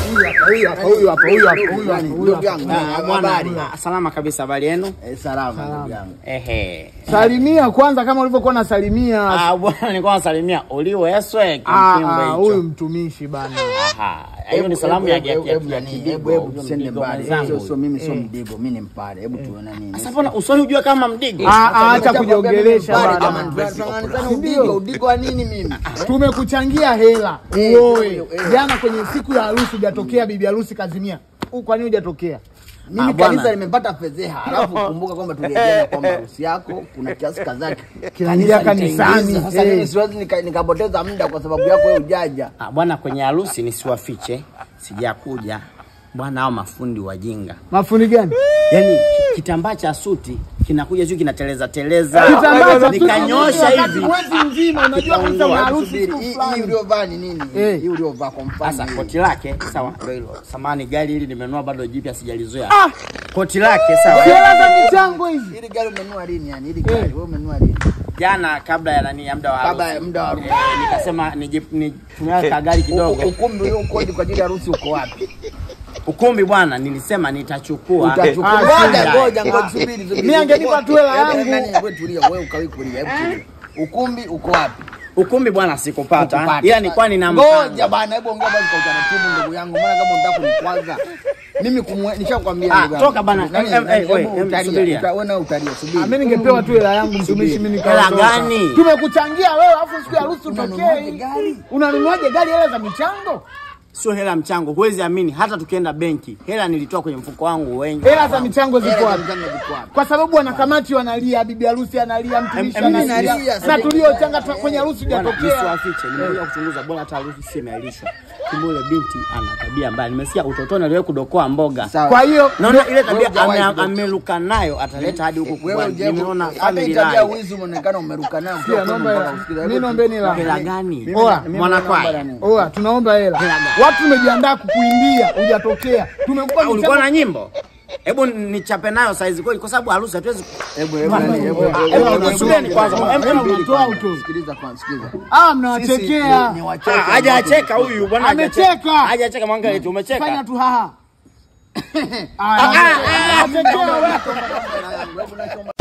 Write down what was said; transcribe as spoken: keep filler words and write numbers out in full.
huyu hapa huyu hapa huyu hapa huyu hapa ndugu yangu. Habari. Salama kabisa, habari yenu? Eh, salama ndugu yangu. Ehe. Salimia kwanza kama ulivyokuwa unasalimia. Ah bwana, nilikuwa nasalimia uliweswe kimtimbo hicho. Ah, huyu mtumishi bana. Aha. Hiyo ni salamu ya ya Kidigo. Hebu tusende mbali. Sio sio mimi sio Mdigo, mimi ni Mpare. Hebu tuone nini. Sasa mbona usoni unajua kama Mdigo? Ah, acha kujiongelesha bana. Ndio Udigo wa nini mimi? Tumekuchangia hela. Uoe. Jana kwenye siku ya harusi hujatokea, bibi harusi kazimia. Kwa nini hujatokea? Mimi kanisa nimepata fedheha. Alafu kumbuka kwamba tulielewana kwamba harusi yako kuna kiasi kadhaa kanisa kanisani. Sasa mimi siwezi nikapoteza muda kwa sababu yako wewe ujaja. Ah bwana, kwenye harusi nisiwafiche, sijakuja. Bwana hao mafundi wajinga. Mafundi gani? Yaani kitambaa cha suti kinakuja juu kinateleza teleza. Kitambaa nikanyosha hivi. Mwezi mzima unajua kabisa harusi hii uliovaa ni nini? Hii uliovaa kwa mfano. Sasa koti lake sawa ndio hilo. Samani gari hili nimenunua bado jipya sijalizoea. Ah! Koti lake sawa. Hela za michango hizi. Hili gari umenunua lini yani? Hili gari wewe umenunua lini? Jana kabla ya nani ya muda wa harusi. Kabla ya muda wa harusi. Nikasema nitumia kagari kidogo. Ukumbi ule ukodi kwa ajili ya harusi uko wapi? Ukumbi bwana, nilisema nitachukua. Utachukua. Ngoja ngoja ngoja subiri subiri. Mimi angenipa tu hela yangu. Wewe tulia, wewe ukawi kulia. Hebu ukumbi uko wapi? Ukumbi bwana sikupata. Ila nilikuwa nina mpango. Ngoja bwana, hebu ongea basi kwa utaratibu ndugu yangu. Maana kama unataka kunikwaza. Mimi nishakwambia ndugu yangu. Toka bana. Wewe wewe na utalia subiri. Mimi ningepewa tu hela yangu mtumishi, mimi nikawa. Hela gani? Tumekuchangia wewe afu siku ya harusi utokee gari. Unanunuaje gari hela za michango? Sio hela mchango, huwezi amini. Hata tukienda benki, hela nilitoa kwenye mfuko wangu wengi. Hela za michango ziko wapi? Kwa sababu wanakamati wanalia, bibi harusi analia, mtumishi analia. Na tuliochanga kwenye harusi hujatokea. Usiwafiche, nimekuja kuchunguza bora hata harusi si imealishwa. Kimbole binti ana tabia mbaya. Nimesikia utotoni aliwe kudokoa mboga. Kwa hiyo naona ile tabia ameruka nayo ataleta hadi huko kwa. Nimeona family life. Hata wizi umeonekana umeruka nayo. Mimi naombeni hela. Hela gani? Oa, mwana kwaya. Oa, tunaomba hela. Watu tumejiandaa kukuimbia, hujatokea. Tumekupa ulikuwa na nyimbo. Hebu nichape nayo size kweli kwa sababu harusi hatuwezi. Hebu hebu hebu. Hebu subiri kwanza. Hebu mtoa auto. Sikiliza kwanza, sikiliza. Ah, mnawachekea. Hajacheka huyu bwana. Amecheka. Hajacheka mwangalie tu umecheka. Fanya tu haha. Ah, ah, ah,